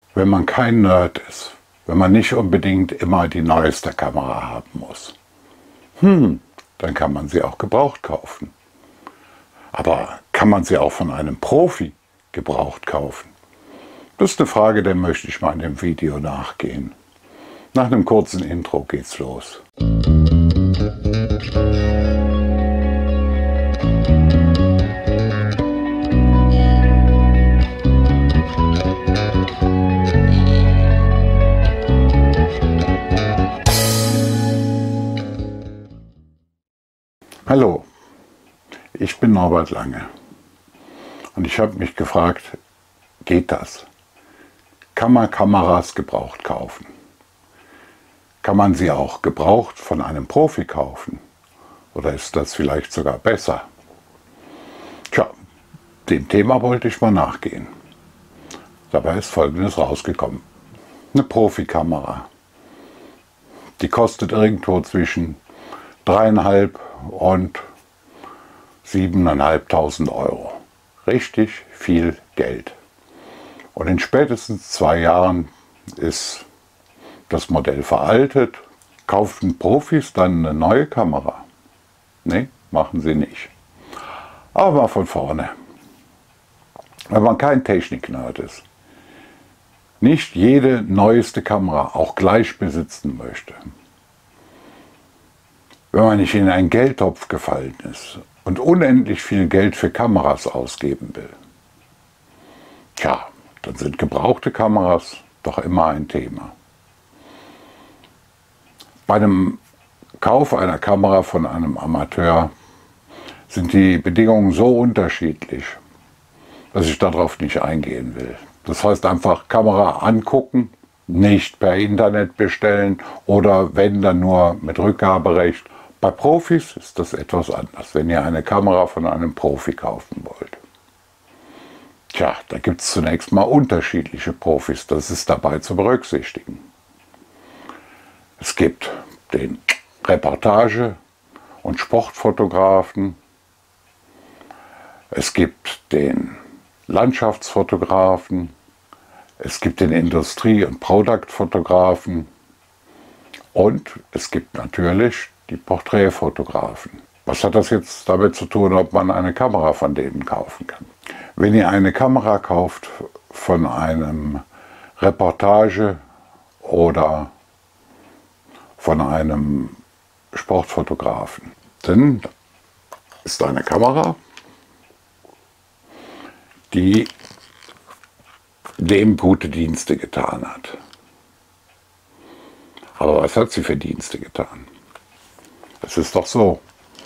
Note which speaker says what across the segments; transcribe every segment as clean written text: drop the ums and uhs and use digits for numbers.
Speaker 1: wenn man kein Nerd ist, wenn man nicht unbedingt immer die neueste Kamera haben muss, dann kann man sie auch gebraucht kaufen. Aber kann man sie auch von einem Profi gebraucht kaufen? Das ist eine Frage, der möchte ich mal in dem Video nachgehen. Nach einem kurzen Intro geht's los. Hallo, ich bin Norbert Lange und ich habe mich gefragt, geht das? Kann man Kameras gebraucht kaufen? Kann man sie auch gebraucht von einem Profi kaufen? Oder ist das vielleicht sogar besser? Tja, dem Thema wollte ich mal nachgehen. Dabei ist Folgendes rausgekommen. Eine Profikamera, die kostet irgendwo zwischen 3.500 und 7.500 Euro. Richtig viel Geld. Und in spätestens 2 Jahren ist das Modell veraltet. Kaufen Profis dann eine neue Kamera? Nee, machen sie nicht. Aber mal von vorne. Wenn man kein Technik-Nerd ist, nicht jede neueste Kamera auch gleich besitzen möchte, wenn man nicht in einen Geldtopf gefallen ist und unendlich viel Geld für Kameras ausgeben will, tja, dann sind gebrauchte Kameras doch immer ein Thema. Bei einem Kauf einer Kamera von einem Amateur sind die Bedingungen so unterschiedlich, dass ich darauf nicht eingehen will. Das heißt einfach Kamera angucken, nicht per Internet bestellen oder wenn dann nur mit Rückgaberecht. Bei Profis ist das etwas anders, wenn ihr eine Kamera von einem Profi kaufen wollt. Tja, da gibt es zunächst mal unterschiedliche Profis, das ist dabei zu berücksichtigen. Es gibt den Reportage- und Sportfotografen, es gibt den Landschaftsfotografen, es gibt den Industrie- und Produktfotografen und es gibt natürlich die Porträtfotografen. Was hat das jetzt damit zu tun, ob man eine Kamera von denen kaufen kann? Wenn ihr eine Kamera kauft von einem Reportage- oder von einem Sportfotografen, dann ist eine Kamera, die dem gute Dienste getan hat. Aber was hat sie für Dienste getan? Es ist doch so,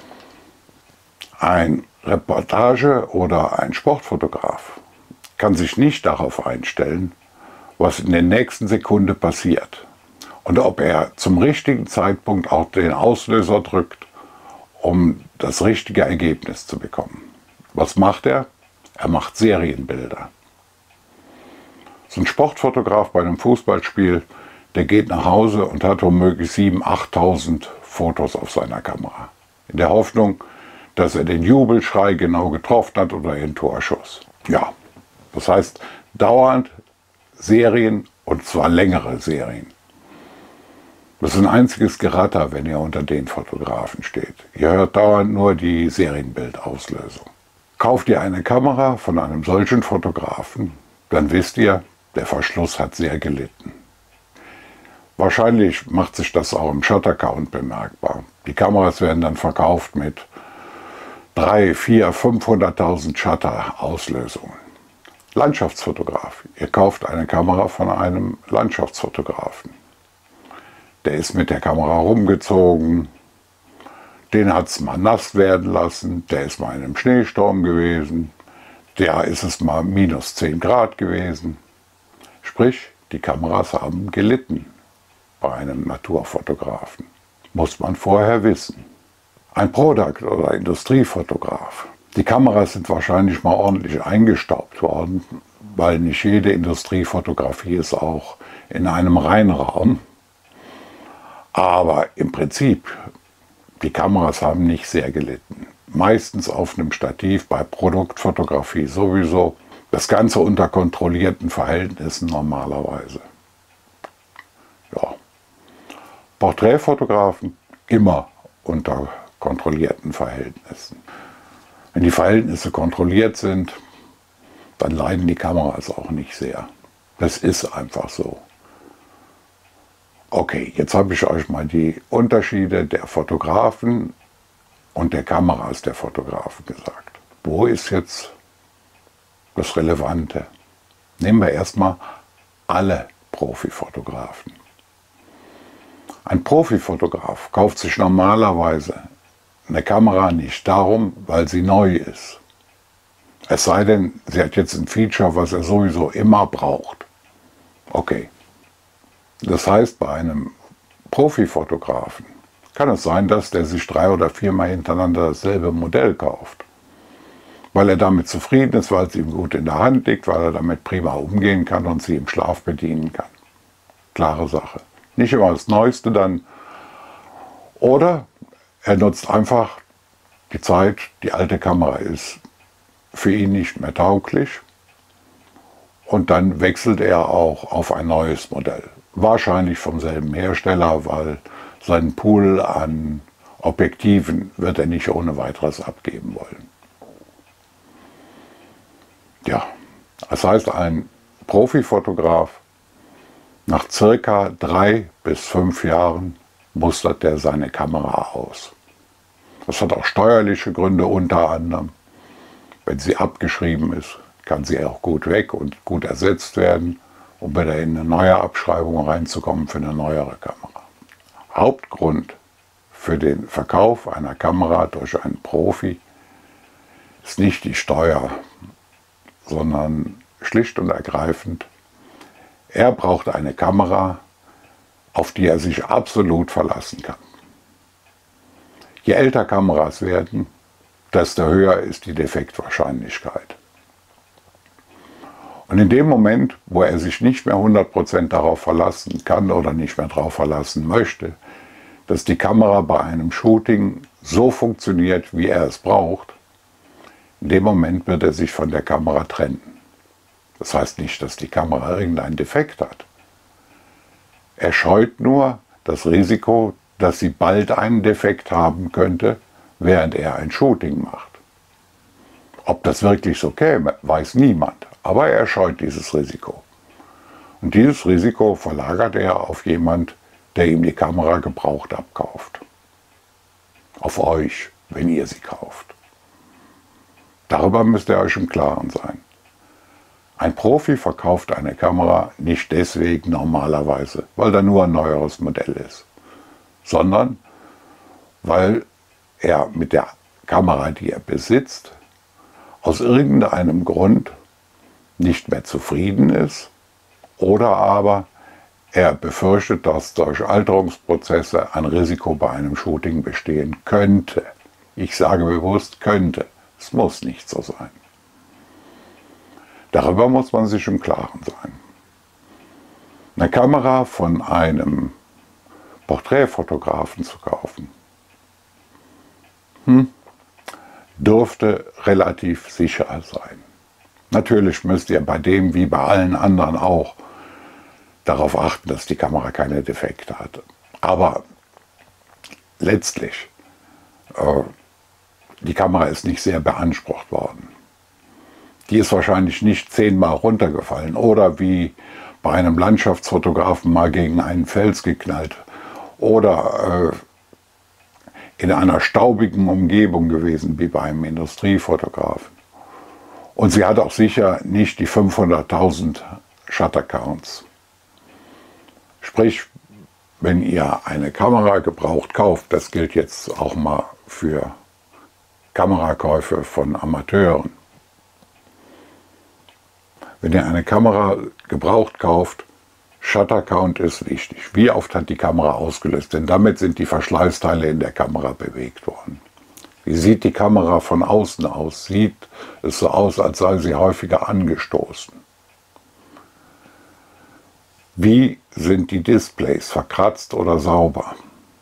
Speaker 1: ein Reportage- oder ein Sportfotograf kann sich nicht darauf einstellen, was in der nächsten Sekunde passiert und ob er zum richtigen Zeitpunkt auch den Auslöser drückt, um das richtige Ergebnis zu bekommen. Was macht er? Er macht Serienbilder. So ein Sportfotograf bei einem Fußballspiel, der geht nach Hause und hat womöglich 7.000, 8.000 Fotos auf seiner Kamera. In der Hoffnung, dass er den Jubelschrei genau getroffen hat oder den Torschuss. Ja, das heißt dauernd Serien und zwar längere Serien. Das ist ein einziges Geratter, wenn ihr unter den Fotografen steht. Ihr hört dauernd nur die Serienbildauslösung. Kauft ihr eine Kamera von einem solchen Fotografen, dann wisst ihr, der Verschluss hat sehr gelitten. Wahrscheinlich macht sich das auch im Shutter-Count bemerkbar. Die Kameras werden dann verkauft mit 300.000, 400.000, 500.000 Shutter-Auslösungen. Landschaftsfotograf. Ihr kauft eine Kamera von einem Landschaftsfotografen. Der ist mit der Kamera rumgezogen, den hat es mal nass werden lassen, der ist mal in einem Schneesturm gewesen, der ist es mal minus 10 Grad gewesen. Sprich, die Kameras haben gelitten bei einem Naturfotografen. Muss man vorher wissen. Ein Product- oder Industriefotograf. Die Kameras sind wahrscheinlich mal ordentlich eingestaubt worden, weil nicht jede Industriefotografie ist auch in einem Reinraum. Aber im Prinzip, die Kameras haben nicht sehr gelitten. Meistens auf einem Stativ, bei Produktfotografie sowieso. Das Ganze unter kontrollierten Verhältnissen normalerweise. Ja. Porträtfotografen immer unter kontrollierten Verhältnissen. Wenn die Verhältnisse kontrolliert sind, dann leiden die Kameras auch nicht sehr. Das ist einfach so. Okay, jetzt habe ich euch mal die Unterschiede der Fotografen und der Kameras der Fotografen gesagt. Wo ist jetzt das Relevante? Nehmen wir erstmal alle Profifotografen. Ein Profifotograf kauft sich normalerweise eine Kamera nicht darum, weil sie neu ist. Es sei denn, sie hat jetzt ein Feature, was er sowieso immer braucht. Okay. Das heißt, bei einem Profifotografen kann es sein, dass der sich 3 oder 4 Mal hintereinander dasselbe Modell kauft. Weil er damit zufrieden ist, weil es ihm gut in der Hand liegt, weil er damit prima umgehen kann und sie im Schlaf bedienen kann. Klare Sache. Nicht immer das Neueste dann. Oder er nutzt einfach die Zeit, die alte Kamera ist für ihn nicht mehr tauglich. Und dann wechselt er auch auf ein neues Modell. Wahrscheinlich vom selben Hersteller, weil seinen Pool an Objektiven wird er nicht ohne weiteres abgeben wollen. Ja, das heißt, ein Profifotograf, nach circa 3 bis 5 Jahren mustert er seine Kamera aus. Das hat auch steuerliche Gründe unter anderem. Wenn sie abgeschrieben ist, kann sie auch gut weg und gut ersetzt werden, um wieder in eine neue Abschreibung reinzukommen für eine neuere Kamera. Hauptgrund für den Verkauf einer Kamera durch einen Profi ist nicht die Steuer, sondern schlicht und ergreifend, er braucht eine Kamera, auf die er sich absolut verlassen kann. Je älter Kameras werden, desto höher ist die Defektwahrscheinlichkeit. Und in dem Moment, wo er sich nicht mehr 100% darauf verlassen kann oder nicht mehr darauf verlassen möchte, dass die Kamera bei einem Shooting so funktioniert, wie er es braucht, in dem Moment wird er sich von der Kamera trennen. Das heißt nicht, dass die Kamera irgendeinen Defekt hat. Er scheut nur das Risiko, dass sie bald einen Defekt haben könnte, während er ein Shooting macht. Ob das wirklich so käme, weiß niemand, aber er scheut dieses Risiko. Und dieses Risiko verlagert er auf jemand, der ihm die Kamera gebraucht abkauft. Auf euch, wenn ihr sie kauft. Darüber müsst ihr euch im Klaren sein. Ein Profi verkauft eine Kamera nicht deswegen normalerweise, weil da nur ein neueres Modell ist, sondern weil er mit der Kamera, die er besitzt, aus irgendeinem Grund nicht mehr zufrieden ist oder aber er befürchtet, dass durch Alterungsprozesse ein Risiko bei einem Shooting bestehen könnte. Ich sage bewusst könnte, es muss nicht so sein. Darüber muss man sich im Klaren sein. Eine Kamera von einem Porträtfotografen zu kaufen, dürfte relativ sicher sein. Natürlich müsst ihr bei dem wie bei allen anderen auch darauf achten, dass die Kamera keine Defekte hat. Aber letztlich, die Kamera ist nicht sehr beansprucht worden. Die ist wahrscheinlich nicht 10-mal runtergefallen oder wie bei einem Landschaftsfotografen mal gegen einen Fels geknallt oder in einer staubigen Umgebung gewesen, wie bei einem Industriefotografen. Und sie hat auch sicher nicht die 500.000 Shuttercounts. Sprich, wenn ihr eine Kamera gebraucht kauft, das gilt jetzt auch mal für Kamerakäufe von Amateuren. Wenn ihr eine Kamera gebraucht kauft, Shuttercount ist wichtig. Wie oft hat die Kamera ausgelöst? Denn damit sind die Verschleißteile in der Kamera bewegt worden. Wie sieht die Kamera von außen aus? Sieht es so aus, als sei sie häufiger angestoßen? Wie sind die Displays, verkratzt oder sauber?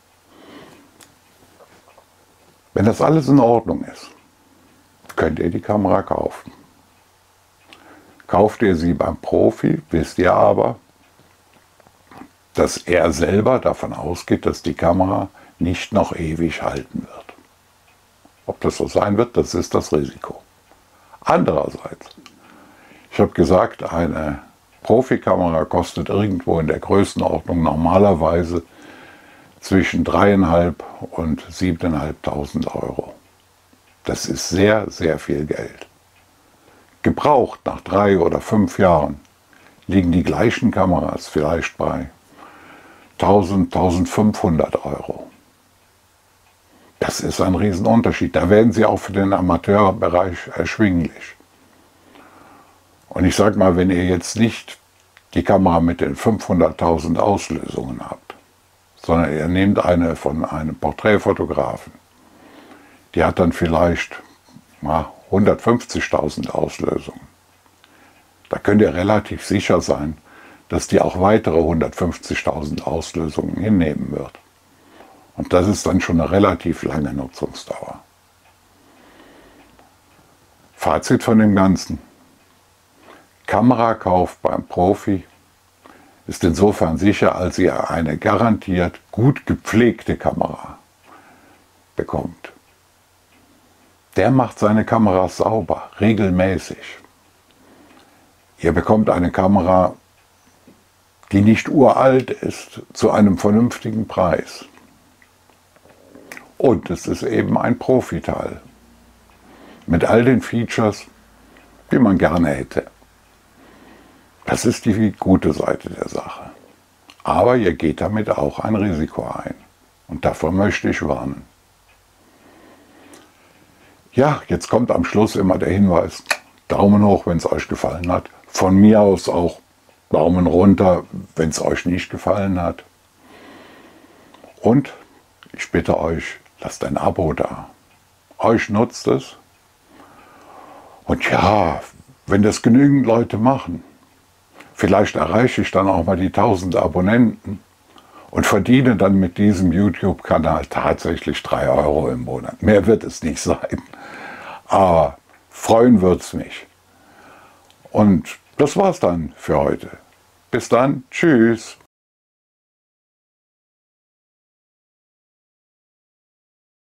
Speaker 1: Wenn das alles in Ordnung ist, könnt ihr die Kamera kaufen. Kauft ihr sie beim Profi, wisst ihr aber, dass er selber davon ausgeht, dass die Kamera nicht noch ewig halten wird. Ob das so sein wird, das ist das Risiko. Andererseits, ich habe gesagt, eine Profikamera kostet irgendwo in der Größenordnung normalerweise zwischen 3.500 und 7.500 Euro. Das ist sehr, sehr viel Geld. Gebraucht nach 3 oder 5 Jahren liegen die gleichen Kameras vielleicht bei 1.000, 1.500 Euro. Das ist ein Riesenunterschied. Da werden sie auch für den Amateurbereich erschwinglich. Und ich sage mal, wenn ihr jetzt nicht die Kamera mit den 500.000 Auslösungen habt, sondern ihr nehmt eine von einem Porträtfotografen, die hat dann vielleicht 150.000 Auslösungen. Da könnt ihr relativ sicher sein, dass die auch weitere 150.000 Auslösungen hinnehmen wird. Und das ist dann schon eine relativ lange Nutzungsdauer. Fazit von dem Ganzen. Kamerakauf beim Profi ist insofern sicher, als ihr eine garantiert gut gepflegte Kamera bekommt. Der macht seine Kameras sauber, regelmäßig. Ihr bekommt eine Kamera, die nicht uralt ist, zu einem vernünftigen Preis. Und es ist eben ein Profiteil. Mit all den Features, die man gerne hätte. Das ist die gute Seite der Sache. Aber ihr geht damit auch ein Risiko ein. Und davor möchte ich warnen. Ja, jetzt kommt am Schluss immer der Hinweis, Daumen hoch, wenn es euch gefallen hat. Von mir aus auch Daumen runter, wenn es euch nicht gefallen hat. Und ich bitte euch, lasst ein Abo da. Euch nutzt es. Und ja, wenn das genügend Leute machen, vielleicht erreiche ich dann auch mal die 1000 Abonnenten und verdiene dann mit diesem YouTube-Kanal tatsächlich 3 Euro im Monat. Mehr wird es nicht sein. Aber freuen wird's mich. Und das war's dann für heute. Bis dann. Tschüss.